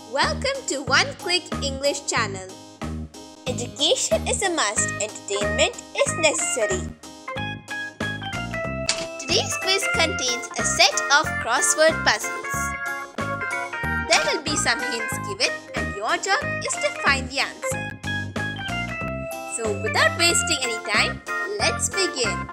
Welcome to One Click English channel. Education is a must, entertainment is necessary. Today's quiz contains a set of crossword puzzles. There will be some hints given and your job is to find the answer. So without wasting any time, let's begin.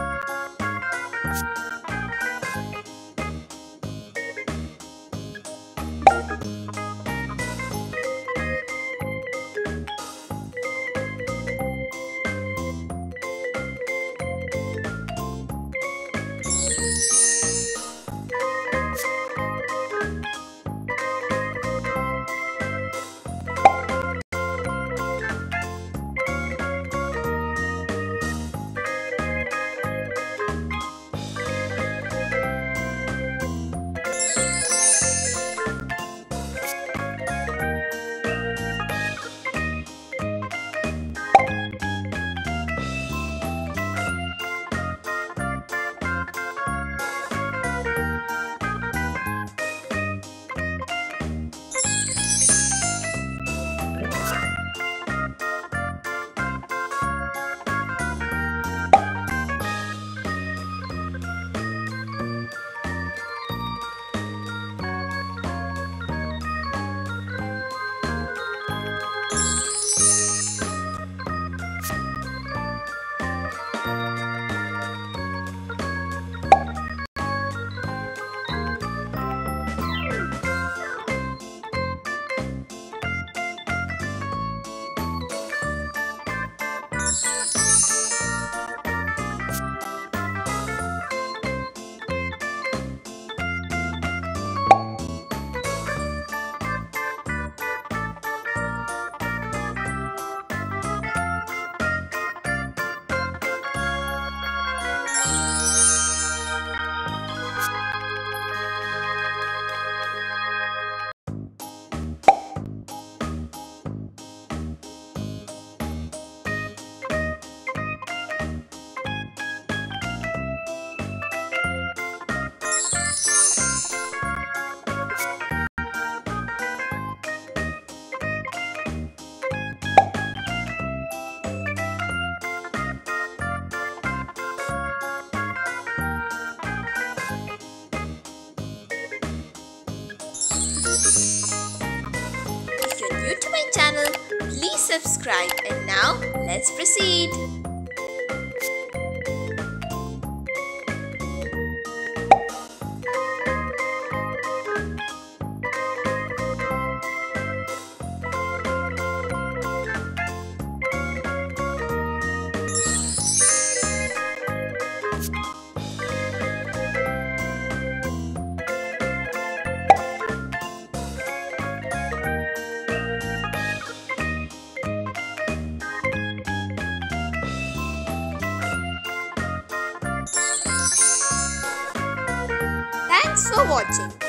If you're new to my channel, please subscribe, and now let's proceed. Thanks for watching.